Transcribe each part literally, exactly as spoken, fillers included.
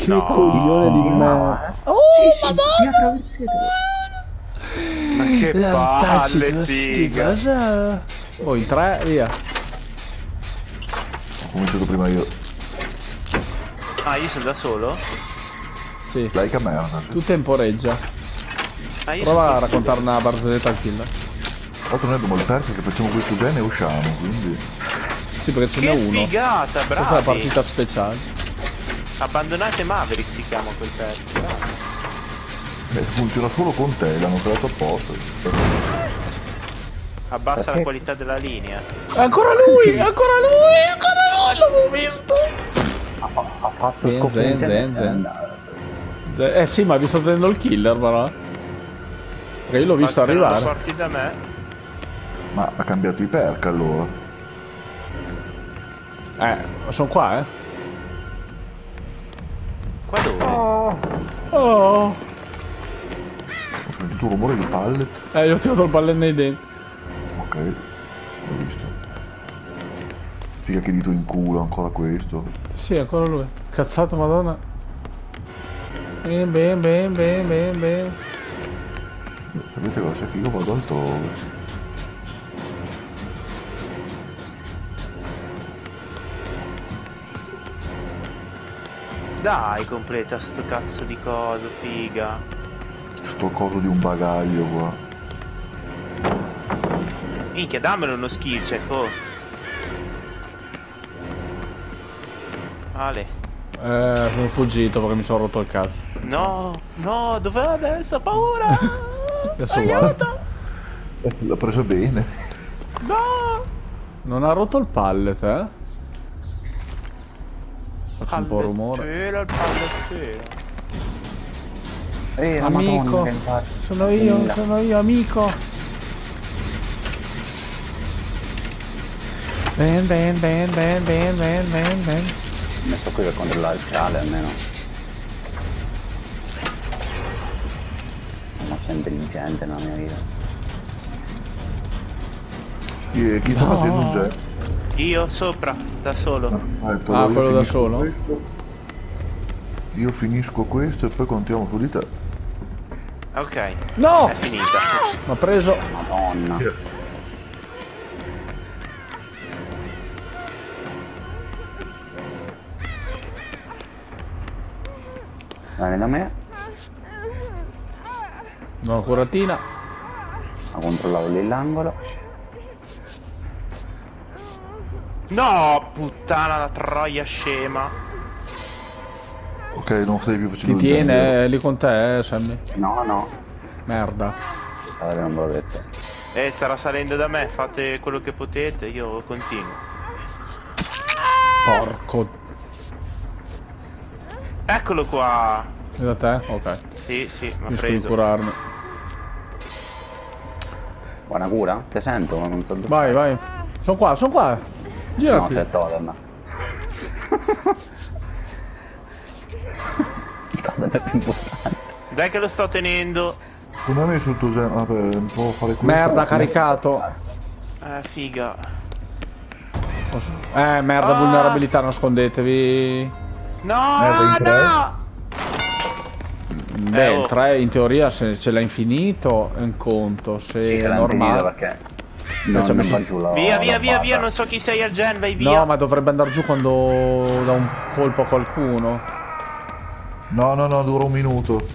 Che no. coglione di me. Oh, sì, sì, madonna! Ma che palle, figa. schifosa. Oh, in tre, via. Ho cominciato prima io. Ah, io sono da solo? Sì. Dai che merda. Tu temporeggia. Ah, io Prova sono a raccontare una barzelletta al killer. Tra l'altro noi abbiamo il perk che facciamo questo gen e usciamo, quindi... Sì, perché ce n'è Che uno. figata, Questa è la bravi. partita speciale. Abbandonate Maverick si chiama quel pezzo. Eh, funziona solo con te, l'hanno creato apposta. Abbassa Perché? la qualità della linea. Ancora lui! Sì. Ancora lui! Ancora lui! L'avevo visto! Ha, fa ha fatto Zen, scoppiare zen, e zen, se n'è zen. andato. Eh sì, ma vi sto prendendo il killer, però. Perché io l'ho visto Basta che non lo arrivare. porti da me. Ma ha cambiato i perk allora. Eh, sono qua, eh. Qua dove? Oh. Oh. Ho sentito un rumore di pallet. Eh, io ho tirato il pallone nei denti. Ok, l'ho visto. Figa che dito in culo, ancora questo. Sì, ancora lui. Cazzato, madonna. Ben, ben, ben, ben, ben, ben. Sapete cosa? Che io vado altrove. Dai, completa sto cazzo di coso, figa. Sto coso di un bagaglio qua. Minchia, dammelo uno skill check, oh. Ale. Eh, sono fuggito perché mi sono rotto il cazzo. No, no, dov'è adesso? Ho paura! Adesso Aiuto! L'ha presa bene. No! Non ha rotto il pallet, eh? Faccio un po' rumore. Pallettero, il pallettero. Eh, la Amico, Madonna, che infatti. sono io, Milla. sono io, amico. Ben, ben, ben, ben, ben, ben, ben, ben. Ho messo qui per controllare il canale almeno. Sono sempre intelligente nella mia vita. Chi, chi sta No. facendo un gen? Io sopra, da solo. Perfetto, Ah, allora io quello da finisco solo? questo. Io finisco questo e poi contiamo su di te. Ok. No! È finita. Mi ha preso. Madonna. Vieni da me. No, curatina. Ha controllato lì l'angolo. No, puttana la troia scema. Ok, non stai più Ti facendo il gen. tiene eh, lì con te, eh, Sammy. No, no. Merda. Allora non ve l'ho detto. Eh, starà salendo da me, fate quello che potete, io continuo. Porco. Eccolo qua. È da te? Ok. Sì, sì, mi ha Riesco di preso. curarmi. Buona cura? Ti sento, ma non so dove. Vai, vai. Sono qua, sono qua. No, Girati. c'è Totem. Totem è più importante. Dai che lo sto tenendo. Come hai messo il tuo gen? Vabbè, non può fare questo. Merda, caricato. Eh, figa. Eh, merda, Ah. vulnerabilità, nascondetevi. No, Merda, in tre. no! Beh, Eh, oh. il tre in teoria se ce l'ha infinito è un conto, se Sì, è ce l'ha infinito normale. perché ci non, ha non messo- va giù la Via, via, la via, barra. via, non so chi sei al gen, vai via. No, ma dovrebbe andare giù quando dà un colpo a qualcuno. No, no, no, dura un minuto.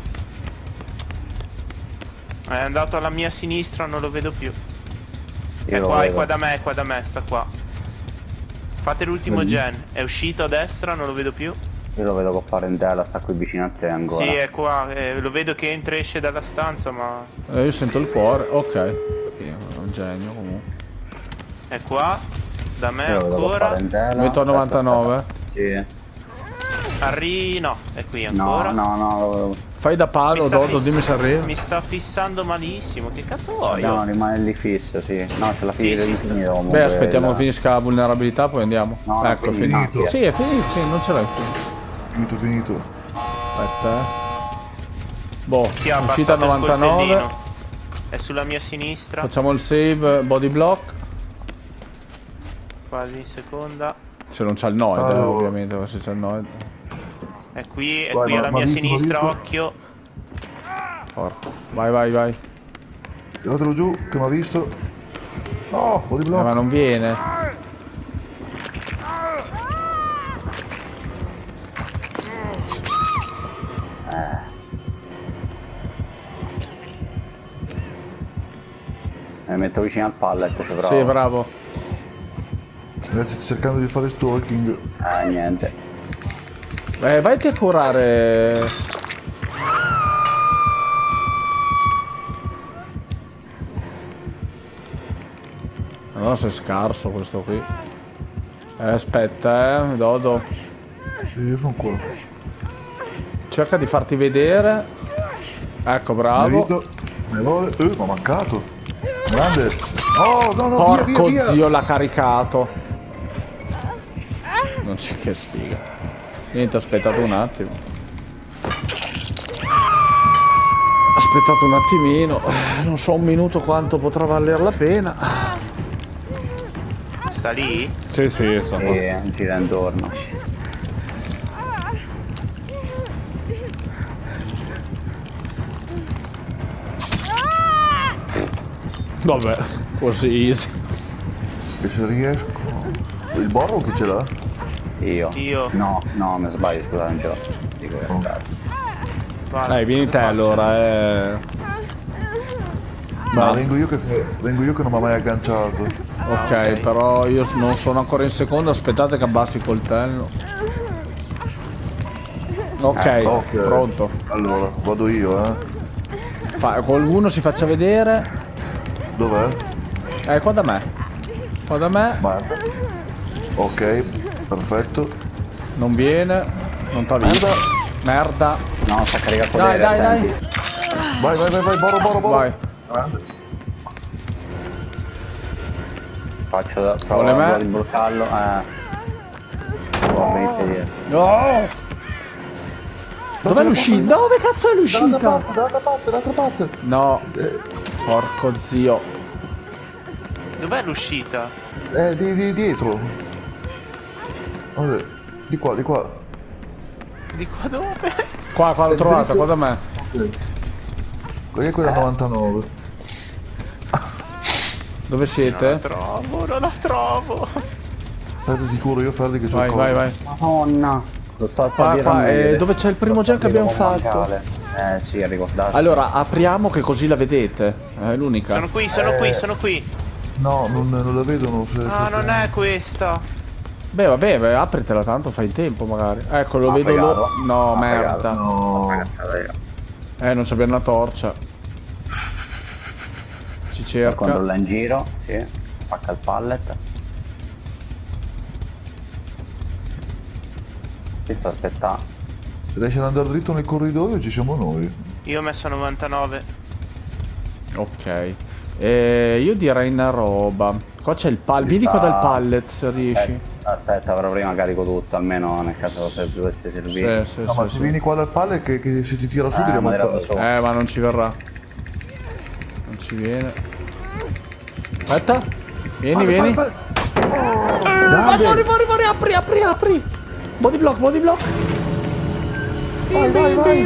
È andato alla mia sinistra, non lo vedo più. Io È lo qua, è vedo. qua da me, è qua da me, sta qua. Fate l'ultimo Vedi? gen. È uscito a destra, non lo vedo più. Io lo vedo con parentela, sta qui vicino a te ancora. Sì, è qua, eh, lo vedo che entra e esce dalla stanza, ma... Eh, io sento il cuore, ok. Sì, è un genio comunque. È qua, da me Io lo vedo con ancora. parentela. Metto a novantanove. Aspetta, aspetta. Sì. Arri... no, è qui No, ancora. no, no, lo vedo. Fai da Mi palo, sta Dodo, fiss- dimmi se arriva. Mi sta fissando malissimo, che cazzo vuoi? No, rimane lì fisso, sì. No, c'è la Sì, figlia sì, di sta- finire comunque. Beh, aspettiamo la- che finisca la vulnerabilità, poi andiamo. No, Ecco, è finito. finito. No, Sì, è finito, sì, non ce l'hai finito. Finito, finito. Aspetta, eh. Boh, Chi ha uscita a abbassato il novantanove. coltellino? È sulla mia sinistra, Facciamo il save, body block. quasi in seconda. Se non c'ha il noid, eh, Allora. ovviamente, se c'è il noid. È qui, è Vai, qui ma- alla ma mia visto, sinistra, ma visto? occhio. Porco. Vai, vai, vai. Tiratelo giù, che mi ha visto. No, body Eh, block. ma non viene. Mi metto vicino al pallet, ci provo. Sì, bravo. Ragazzi, sto cercando di fare stalking. Ah, niente. Eh, vai a curare. No, sei scarso questo qui. Eh, aspetta, eh, Dodo. Sì, io sono qua. Cerca di farti vedere. Ecco, Mi hai bravo. visto? Mi vuole. Eh, mi ha mancato. Grande. Oh, no, no, Porco via, via, via. zio, l'ha caricato. Non c'è che sfiga. Niente, aspettate un attimo. Aspettate un attimino. Eh, Non so un minuto quanto potrà valer la pena. Sta lì? Sì, sì, sto E gira intorno. Vabbè, così easy. Che se riesco. Il borro chi ce l'ha? Io. Io. No, no, mi sbaglio, scusa, non ce l'ho. Dico la verità. Guarda, Dai, vieni cosa te faccio? allora, eh. Ma No. vengo io che vengo io che non mi ha mai agganciato. Ok, ok. però io non sono ancora in seconda, aspettate che abbassi il coltello. Ok, Ecco, ok. pronto. Allora, vado io, eh. Fa- qualcuno si faccia vedere. Dov'è? Eh, qua da me. Qua da me. Guarda. Ok, perfetto. Non viene. Non t'ha visto. Merda. No, sta caricando Dai, potere, dai, attenti. dai. Vai, vai, vai, vai, boro, boro, boro. Vai. Grande. Faccio da Vuole me? provo di bloccarlo. Eh. Può venire dietro. No! Dov'è l'uscita? Dove cazzo è Dall'altra l'uscita? parte, dall'altra parte, dall'altra parte. No. Eh, Porco zio. Dov'è l'uscita? eh di, di dietro. Guarda, di qua, di qua. Di qua dove? Qua, qua l'ho Eh, trovata, dritto. qua da me. Ok. Quella è quella novantanove. Dove Non la siete? trovo, non la trovo. State sicuro io Ferdi che c'ho Vai, il vai, coso. vai. Madonna. Lo sto Qua, qua, eh, dove c'è il primo gen che abbiamo fatto? Eh sì, ricordarsi. Allora, apriamo che così la vedete. È l'unica. Sono qui, sono Eh. qui, sono qui. No, non, non la vedono. Se, Ah, se- non è questa. Beh, vabbè, beh, apritela tanto, fai in tempo magari. Ecco, lo Ha vedo fregato. lo... No, Ha merda. fregato. No. Cazzata, raga. Eh, non c'abbiamo una torcia. Ci Per cerca. controlla in giro, sì. Spacca il pallet. Ci sta aspettando. Se riesce ad andare dritto nel corridoio ci siamo noi. Io ho messo novantanove. Ok. Eh, io direi una roba. Qua c'è il pallet. Vieni qua dal pallet se riesci. Eh, aspetta, però prima carico tutto, almeno nel caso se dovesse Sì, servire. sì, No, ma sì, se sì. vieni qua dal palle che, che se ti tira su Ah, tiriamo ma il era palle. da solo. Eh, ma non ci verrà. Non ci viene. Aspetta. Vieni, Palle, vieni. palle, palle. Oh, Vai, grande. fuori, fuori, fuori, apri, apri, apri. Body block, body block. Vai, vai, vai.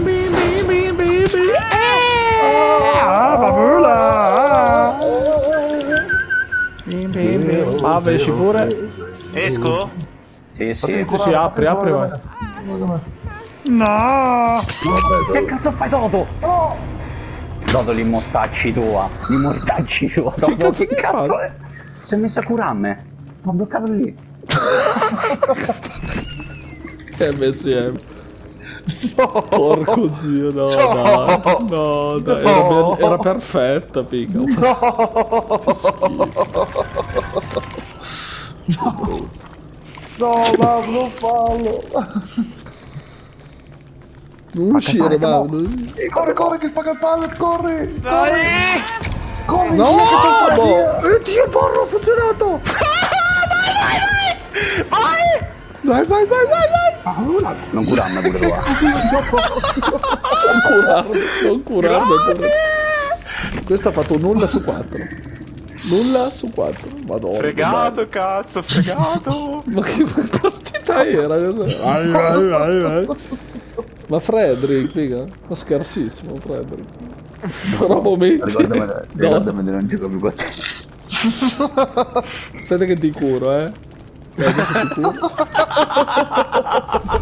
Ah, babula. Bim, bim, bim. Ah, esci pure. Esco? Sì, Fatti sì. curare, Sì, apri, fatti apri, curare vai. da me. No. Che cazzo fai Toto? No! Toto li mortacci tua. Li mortacci tua. Toto, cazzo che ti cazzo fa? è? Si è messo a curarmi. Mi ha bloccato lì. Che M S M. Porco zio, no, dai. No, dai, era, No. be- era perfetta, pica. No, ma non fallo! Non uscire, Spacca, ma... Corri, corri, che spacca il pallet, corri! Vai! Corri! No! via, che t'ho fatto, no. via. Eh, Dio, porro, ha funzionato! Vai! Vai, vai, vai, vai, vai! Non curarmi pure tua. Non curarlo, non curarlo. pure. Questo ha fatto un nulla su quattro. Nulla su quattro. Madonna. Fregato, cazzo, fregato. Ma che partita era? Ai, ai, ai, ai. Ma Frederick, figa. Ma scarsissimo, Frederick. Però momenti. Ricordami, ricordami di non giocare più con te. Aspetta che ti curo, eh. Eh, adesso ti curo.